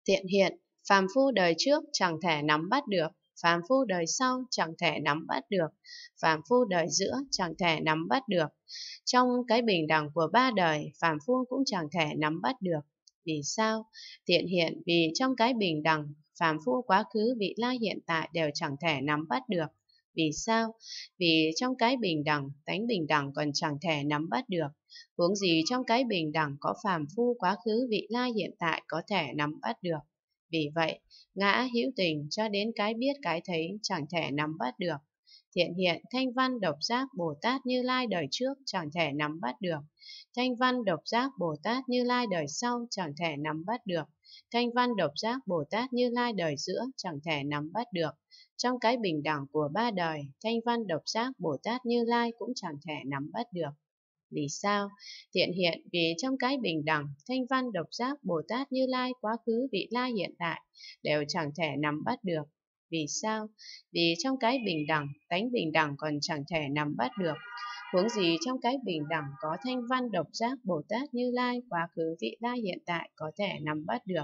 Tiện hiện, phàm phu đời trước chẳng thể nắm bắt được, phàm phu đời sau chẳng thể nắm bắt được, phàm phu đời giữa chẳng thể nắm bắt được. Trong cái bình đẳng của ba đời, phàm phu cũng chẳng thể nắm bắt được. Vì sao? Tiện hiện vì trong cái bình đẳng, phàm phu quá khứ, vị lai, hiện tại đều chẳng thể nắm bắt được. Vì sao? Vì trong cái bình đẳng, tánh bình đẳng còn chẳng thể nắm bắt được. Huống gì trong cái bình đẳng có phàm phu quá khứ, vị lai, hiện tại có thể nắm bắt được. Vì vậy, ngã hữu tình cho đến cái biết cái thấy chẳng thể nắm bắt được. Thiện hiện, thanh văn, độc giác, Bồ Tát Như Lai đời trước chẳng thể nắm bắt được. Thanh văn, độc giác, Bồ Tát Như Lai đời sau chẳng thể nắm bắt được. Thanh văn, độc giác, Bồ Tát Như Lai đời giữa chẳng thể nắm bắt được. Trong cái bình đẳng của ba đời, thanh văn, độc giác, Bồ Tát Như Lai cũng chẳng thể nắm bắt được. Vì sao? Thiện hiện vì trong cái bình đẳng, thanh văn, độc giác, Bồ Tát Như Lai, quá khứ, vị lai, hiện tại đều chẳng thể nắm bắt được. Vì sao? Vì trong cái bình đẳng, tánh bình đẳng còn chẳng thể nắm bắt được. Huống gì trong cái bình đẳng có thanh văn, độc giác, Bồ Tát Như Lai, quá khứ, vị lai, hiện tại có thể nắm bắt được.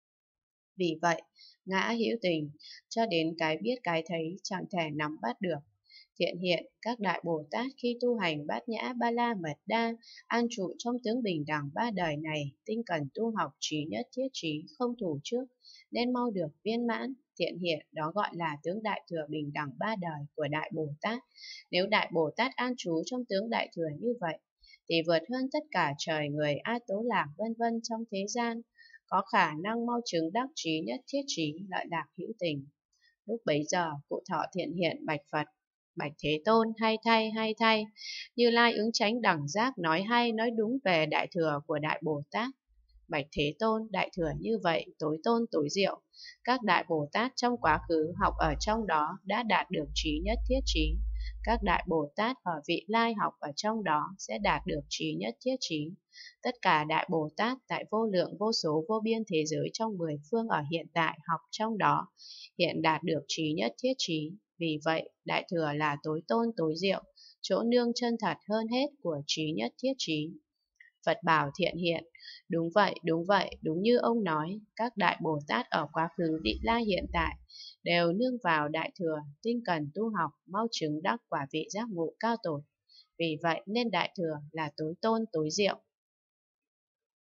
Vì vậy, ngã hữu tình cho đến cái biết cái thấy chẳng thể nắm bắt được. Thiện hiện, các đại Bồ Tát khi tu hành bát nhã ba la mật đa, an trụ trong tướng bình đẳng ba đời này, tinh cần tu học trí nhất thiết trí, không thủ trước, nên mau được viên mãn. Thiện hiện, đó gọi là tướng đại thừa bình đẳng ba đời của đại Bồ Tát. Nếu đại Bồ Tát an trú trong tướng đại thừa như vậy, thì vượt hơn tất cả trời người A Tố Lạc vân vân trong thế gian, có khả năng mau chứng đắc trí nhất thiết trí, lợi lạc hữu tình. Lúc bấy giờ, cụ thọ thiện hiện bạch Phật: Bạch Thế Tôn, hay thay, Như Lai ứng chánh đẳng giác nói hay, nói đúng về đại thừa của đại Bồ Tát. Bạch Thế Tôn, đại thừa như vậy, tối tôn tối diệu. Các đại Bồ Tát trong quá khứ học ở trong đó đã đạt được trí nhất thiết trí. Các đại Bồ Tát ở vị lai học ở trong đó sẽ đạt được trí nhất thiết trí. Tất cả đại Bồ Tát tại vô lượng vô số vô biên thế giới trong 10 phương ở hiện tại học trong đó hiện đạt được trí nhất thiết trí. Vì vậy, đại thừa là tối tôn tối diệu, chỗ nương chân thật hơn hết của trí nhất thiết trí. Phật bảo thiện hiện: đúng vậy, đúng như ông nói, các đại Bồ Tát ở quá khứ, vị lai, hiện tại đều nương vào đại thừa, tinh cần tu học, mau chứng đắc quả vị giác ngộ cao tột. Vì vậy nên đại thừa là tối tôn tối diệu.